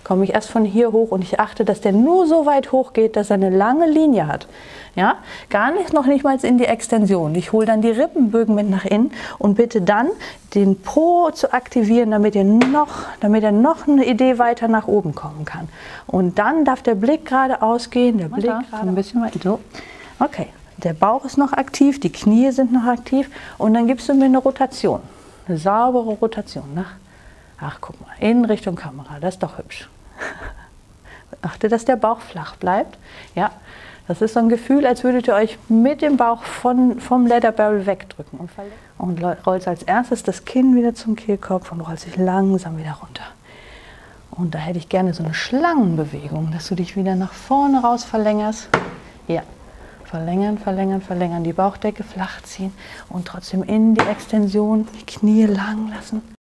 komme ich erst von hier hoch und ich achte, dass der nur so weit hoch geht, dass er eine lange Linie hat. Ja? Gar nicht, noch nicht mal in die Extension. Ich hole dann die Rippenbögen mit nach innen und bitte dann den Po zu aktivieren, damit er noch eine Idee weiter nach oben kommen kann. Und dann darf der Blick geradeaus gehen, der Blick gerade ein bisschen weiter. So. Okay, der Bauch ist noch aktiv, die Knie sind noch aktiv und dann gibst du mir eine Rotation, eine saubere Rotation. Ach, guck mal, in Richtung Kamera, das ist doch hübsch. Achte, dass der Bauch flach bleibt. Ja, das ist so ein Gefühl, als würdet ihr euch mit dem Bauch vom Leather Barrel wegdrücken. Und rollst als erstes das Kinn wieder zum Kehlkopf und rollst dich langsam wieder runter. Und da hätte ich gerne so eine Schlangenbewegung, dass du dich wieder nach vorne raus verlängerst. Ja, verlängern, verlängern, verlängern, die Bauchdecke flach ziehen und trotzdem in die Extension, die Knie lang lassen.